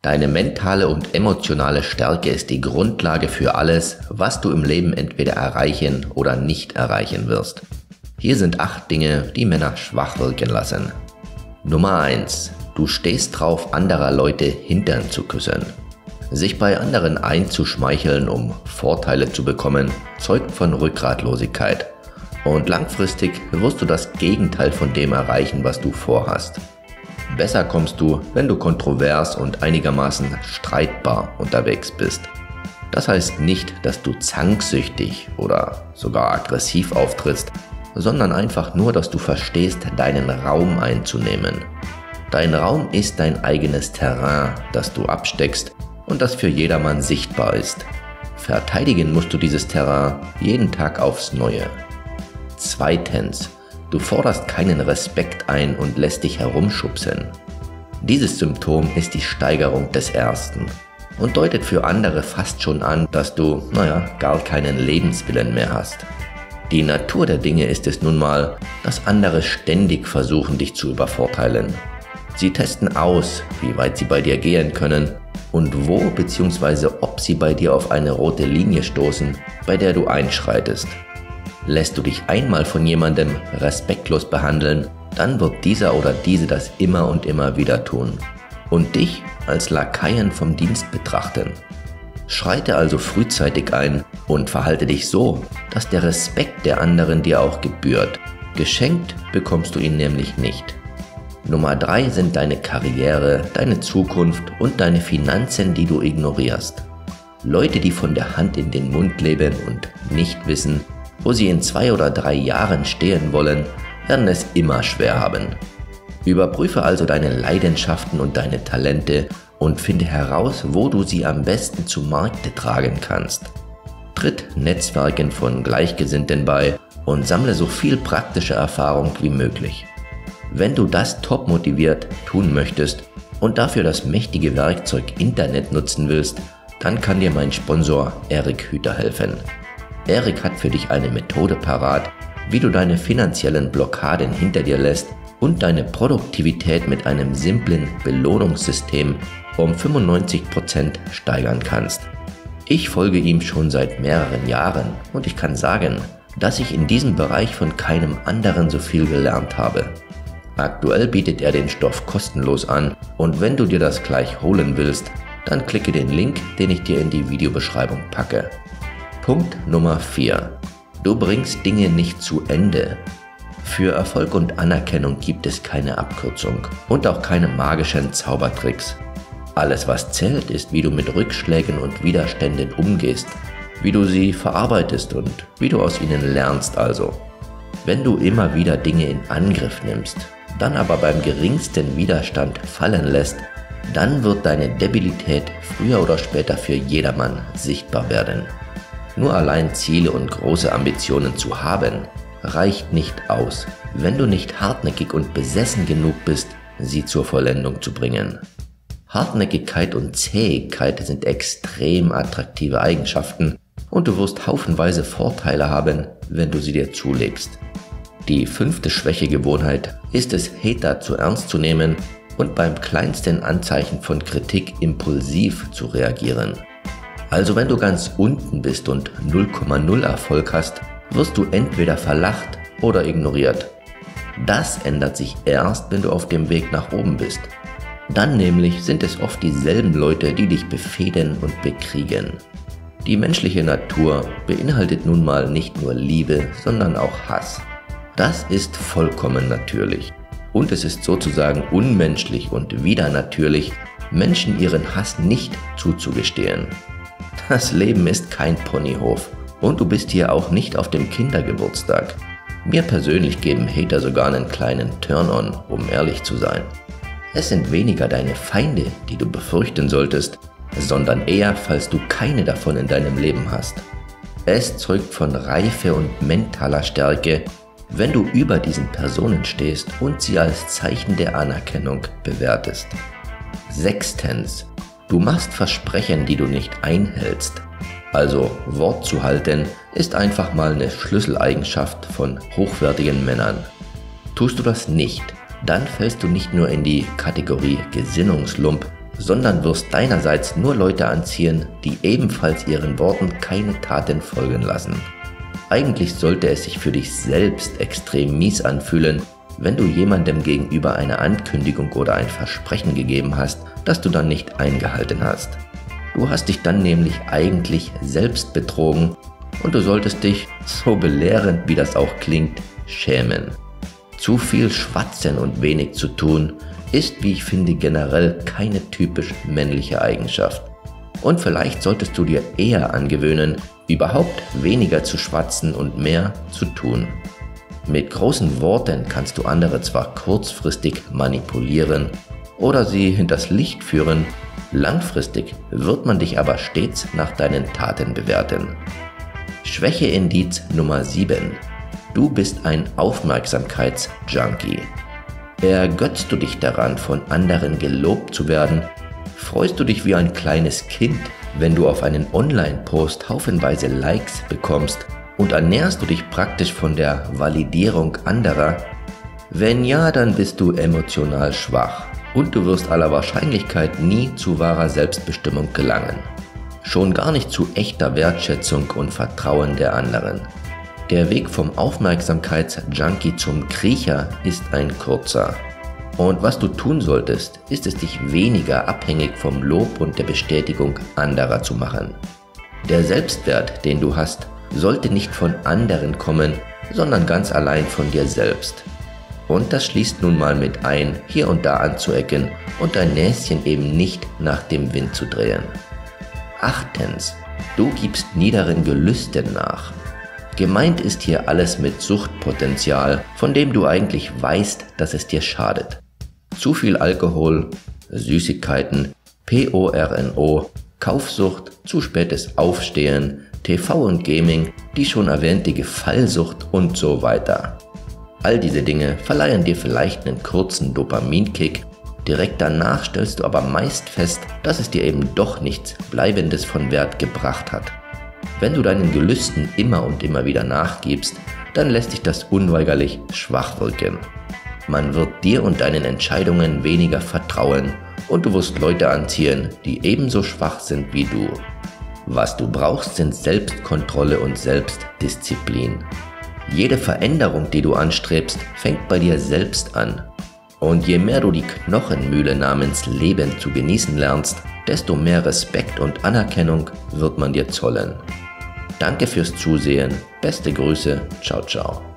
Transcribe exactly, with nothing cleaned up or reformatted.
Deine mentale und emotionale Stärke ist die Grundlage für alles, was du im Leben entweder erreichen oder nicht erreichen wirst. Hier sind acht Dinge, die Männer schwach wirken lassen. Nummer eins. Du stehst drauf, anderer Leute Hintern zu küssen. Sich bei anderen einzuschmeicheln, um Vorteile zu bekommen, zeugt von Rückgratlosigkeit. Und langfristig wirst du das Gegenteil von dem erreichen, was du vorhast. Besser kommst du, wenn du kontrovers und einigermaßen streitbar unterwegs bist. Das heißt nicht, dass du zanksüchtig oder sogar aggressiv auftrittst, sondern einfach nur, dass du verstehst, deinen Raum einzunehmen. Dein Raum ist dein eigenes Terrain, das du absteckst und das für jedermann sichtbar ist. Verteidigen musst du dieses Terrain jeden Tag aufs Neue. Zweitens. Du forderst keinen Respekt ein und lässt dich herumschubsen. Dieses Symptom ist die Steigerung des ersten und deutet für andere fast schon an, dass du, naja, gar keinen Lebenswillen mehr hast. Die Natur der Dinge ist es nun mal, dass andere ständig versuchen, dich zu übervorteilen. Sie testen aus, wie weit sie bei dir gehen können und wo bzw. ob sie bei dir auf eine rote Linie stoßen, bei der du einschreitest. Lässt du dich einmal von jemandem respektlos behandeln, dann wird dieser oder diese das immer und immer wieder tun und dich als Lakaien vom Dienst betrachten. Schreite also frühzeitig ein und verhalte dich so, dass der Respekt der anderen dir auch gebührt. Geschenkt bekommst du ihn nämlich nicht. Nummer drei sind deine Karriere, deine Zukunft und deine Finanzen, die du ignorierst. Leute, die von der Hand in den Mund leben und nicht wissen, wo sie in zwei oder drei Jahren stehen wollen, werden es immer schwer haben. Überprüfe also deine Leidenschaften und deine Talente und finde heraus, wo du sie am besten zu Markte tragen kannst. Tritt Netzwerken von Gleichgesinnten bei und sammle so viel praktische Erfahrung wie möglich. Wenn du das top motiviert tun möchtest und dafür das mächtige Werkzeug Internet nutzen willst, dann kann dir mein Sponsor Erik Hüter helfen. Erik hat für dich eine Methode parat, wie du deine finanziellen Blockaden hinter dir lässt und deine Produktivität mit einem simplen Belohnungssystem um fünfundneunzig Prozent steigern kannst. Ich folge ihm schon seit mehreren Jahren und ich kann sagen, dass ich in diesem Bereich von keinem anderen so viel gelernt habe. Aktuell bietet er den Stoff kostenlos an und wenn du dir das gleich holen willst, dann klicke den Link, den ich dir in die Videobeschreibung packe. Punkt Nummer vier. Du bringst Dinge nicht zu Ende. Für Erfolg und Anerkennung gibt es keine Abkürzung und auch keine magischen Zaubertricks. Alles, was zählt, ist, wie du mit Rückschlägen und Widerständen umgehst, wie du sie verarbeitest und wie du aus ihnen lernst also. Wenn du immer wieder Dinge in Angriff nimmst, dann aber beim geringsten Widerstand fallen lässt, dann wird deine Debilität früher oder später für jedermann sichtbar werden. Nur allein Ziele und große Ambitionen zu haben, reicht nicht aus, wenn du nicht hartnäckig und besessen genug bist, sie zur Vollendung zu bringen. Hartnäckigkeit und Zähigkeit sind extrem attraktive Eigenschaften und du wirst haufenweise Vorteile haben, wenn du sie dir zulegst. Die fünfte Schwächegewohnheit ist es, Hater zu ernst zu nehmen und beim kleinsten Anzeichen von Kritik impulsiv zu reagieren. Also wenn du ganz unten bist und null Komma null Erfolg hast, wirst du entweder verlacht oder ignoriert. Das ändert sich erst, wenn du auf dem Weg nach oben bist. Dann nämlich sind es oft dieselben Leute, die dich befehden und bekriegen. Die menschliche Natur beinhaltet nun mal nicht nur Liebe, sondern auch Hass. Das ist vollkommen natürlich. Und es ist sozusagen unmenschlich und widernatürlich, Menschen ihren Hass nicht zuzugestehen. Das Leben ist kein Ponyhof und du bist hier auch nicht auf dem Kindergeburtstag. Mir persönlich geben Hater sogar einen kleinen Turn-on, um ehrlich zu sein. Es sind weniger deine Feinde, die du befürchten solltest, sondern eher, falls du keine davon in deinem Leben hast. Es zeugt von Reife und mentaler Stärke, wenn du über diesen Personen stehst und sie als Zeichen der Anerkennung bewertest. Sechstens. Du machst Versprechen, die du nicht einhältst. Also Wort zu halten ist einfach mal eine Schlüsseleigenschaft von hochwertigen Männern. Tust du das nicht, dann fällst du nicht nur in die Kategorie Gesinnungslump, sondern wirst deinerseits nur Leute anziehen, die ebenfalls ihren Worten keine Taten folgen lassen. Eigentlich sollte es sich für dich selbst extrem mies anfühlen, wenn du jemandem gegenüber eine Ankündigung oder ein Versprechen gegeben hast, das du dann nicht eingehalten hast. Du hast dich dann nämlich eigentlich selbst betrogen und du solltest dich, so belehrend wie das auch klingt, schämen. Zu viel schwatzen und wenig zu tun, ist, wie ich finde, generell keine typisch männliche Eigenschaft. Und vielleicht solltest du dir eher angewöhnen, überhaupt weniger zu schwatzen und mehr zu tun. Mit großen Worten kannst du andere zwar kurzfristig manipulieren oder sie hinters Licht führen, langfristig wird man dich aber stets nach deinen Taten bewerten. Schwächeindiz Nummer sieben. Du bist ein Aufmerksamkeitsjunkie. Ergötzt du dich daran, von anderen gelobt zu werden? Freust du dich wie ein kleines Kind, wenn du auf einen Online-Post haufenweise Likes bekommst und ernährst du dich praktisch von der Validierung anderer? Wenn ja, dann bist du emotional schwach und du wirst aller Wahrscheinlichkeit nie zu wahrer Selbstbestimmung gelangen. Schon gar nicht zu echter Wertschätzung und Vertrauen der anderen. Der Weg vom Aufmerksamkeitsjunkie zum Kriecher ist ein kurzer. Und was du tun solltest, ist es, dich weniger abhängig vom Lob und der Bestätigung anderer zu machen. Der Selbstwert, den du hast, sollte nicht von anderen kommen, sondern ganz allein von dir selbst. Und das schließt nun mal mit ein, hier und da anzuecken und dein Näschen eben nicht nach dem Wind zu drehen. Achtens, du gibst niederen Gelüsten nach. Gemeint ist hier alles mit Suchtpotenzial, von dem du eigentlich weißt, dass es dir schadet. Zu viel Alkohol, Süßigkeiten, Porno, Kaufsucht, zu spätes Aufstehen, T V und Gaming, die schon erwähnte Gefallsucht und so weiter. All diese Dinge verleihen dir vielleicht einen kurzen Dopaminkick, direkt danach stellst du aber meist fest, dass es dir eben doch nichts Bleibendes von Wert gebracht hat. Wenn du deinen Gelüsten immer und immer wieder nachgibst, dann lässt dich das unweigerlich schwach wirken. Man wird dir und deinen Entscheidungen weniger vertrauen und du wirst Leute anziehen, die ebenso schwach sind wie du. Was du brauchst, sind Selbstkontrolle und Selbstdisziplin. Jede Veränderung, die du anstrebst, fängt bei dir selbst an. Und je mehr du die Knochenmühle namens Leben zu genießen lernst, desto mehr Respekt und Anerkennung wird man dir zollen. Danke fürs Zusehen, beste Grüße, ciao ciao.